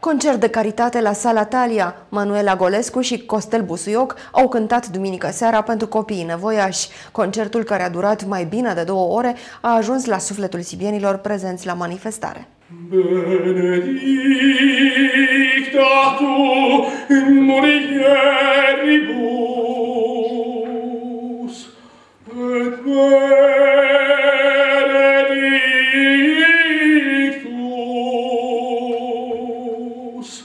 Concert de caritate la Sala Thalia. Manuela Golescu și Costel Busuioc au cântat duminică seara pentru copiii nevoiași. Concertul, care a durat mai bine de 2 ore, a ajuns la sufletul sibienilor prezenți la manifestare. Benedicta tu in mulieribus, et benedictus,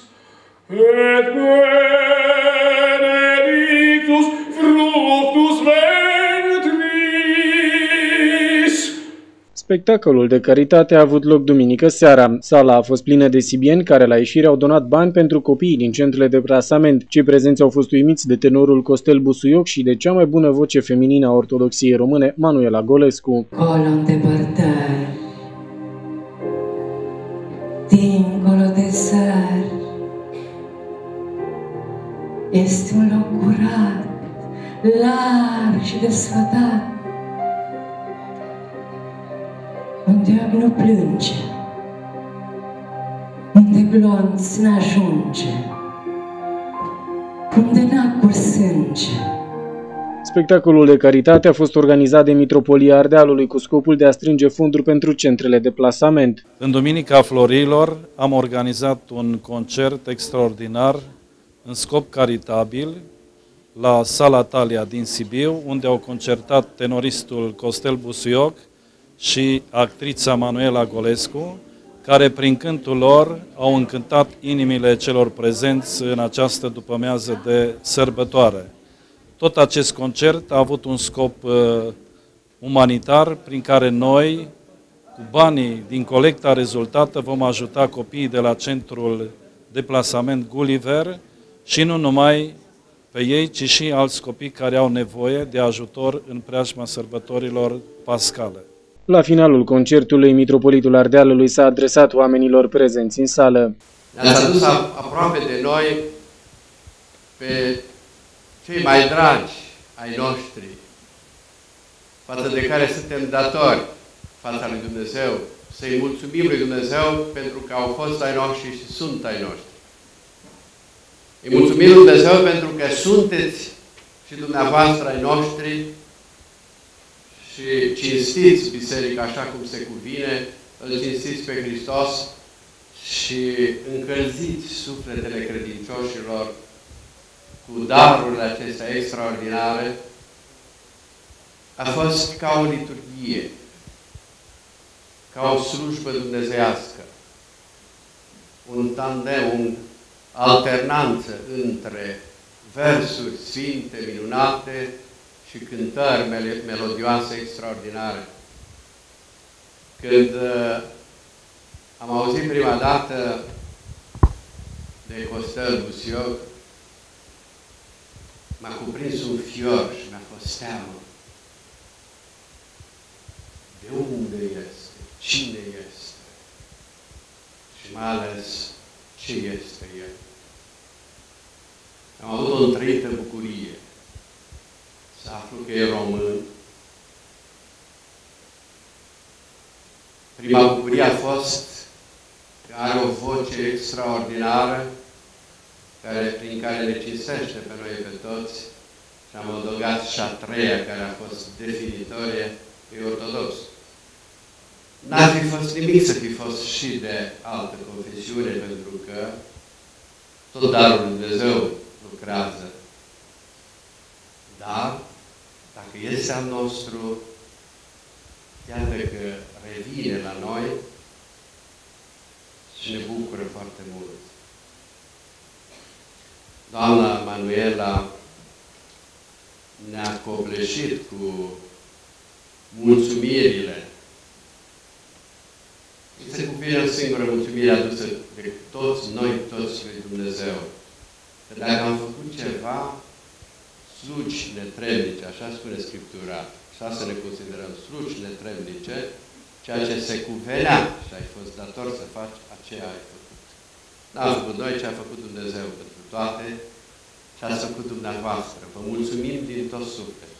fructus ventris. Spectacolul de caritate a avut loc duminică seara. Sala a fost plină de sibieni care la ieșire au donat bani pentru copiii din centrele de plasament. Cei prezenți au fost uimiți de tenorul Costel Busuioc și de cea mai bună voce feminină a ortodoxiei române, Manuela Golescu. Acolo în depărtări, dincolo de sări, este un loc curat, larg și desfătat, unde nu plânge, unde glonț n-ajunge, unde n-a curs sânge. Spectacolul de caritate a fost organizat de Mitropolia Ardealului cu scopul de a strânge fonduri pentru centrele de plasament. În Duminica Florilor am organizat un concert extraordinar în scop caritabil la Sala Thalia din Sibiu, unde au concertat tenoristul Costel Busuioc și actrița Manuela Golescu, care prin cântul lor au încântat inimile celor prezenți în această după-amiază de sărbătoare. Tot acest concert a avut un scop umanitar, prin care noi, cu banii din colecta rezultată, vom ajuta copiii de la centrul de plasament Gulliver și nu numai pe ei, ci și alți copii care au nevoie de ajutor în preajma sărbătorilor pascale. La finalul concertului, Mitropolitul Ardealului s-a adresat oamenilor prezenți în sală. Ne-ați adus aproape de noi pe cei mai dragi ai noștri, față de care suntem datori fața lui Dumnezeu, să-i mulțumim lui Dumnezeu pentru că au fost ai noștri și sunt ai noștri. Îi mulțumim lui Dumnezeu pentru că sunteți și dumneavoastră ai noștri și cinstiți biserica așa cum se cuvine, îl cinstiți pe Hristos și încălziți sufletele credincioșilor cu darurile acestea extraordinare. A fost ca o liturghie, ca o slujbă dumnezeiască, un tandem, o alternanță între versuri sfinte, minunate și cântări melodioase extraordinare. Când am auzit prima dată de Costel Busuioc, m-a cuprins un fior și mi-a fost teamă. De unde este? Cine este? Și mai ales, ce este El? Am avut o întreită bucurie să aflu că e român. Prima bucurie a fost că are o voce extraordinară prin care ne cinstește pe noi pe toți și am adăugat și a treia, care a fost definitorie, e ortodox. N-ar fi fost nimic să fi fost și de altă confesiune, pentru că tot darul lui Dumnezeu lucrează. Dar, dacă este al nostru, iată că revine la noi și ne bucură foarte mult. Doamna Manuela ne-a copleșit cu mulțumirile. Se cuvine o singură mulțumire adusă de toți noi, toți lui Dumnezeu. Că dacă am făcut ceva, slugi netrebnice, așa spune Scriptura, așa să ne considerăm slugi netrebnice, ceea ce se cuvenea și ai fost dator să faci, aceea ai făcut. N-am făcut noi ce a făcut Dumnezeu pentru toate și ați făcut dumneavoastră. Vă mulțumim din tot sufletul.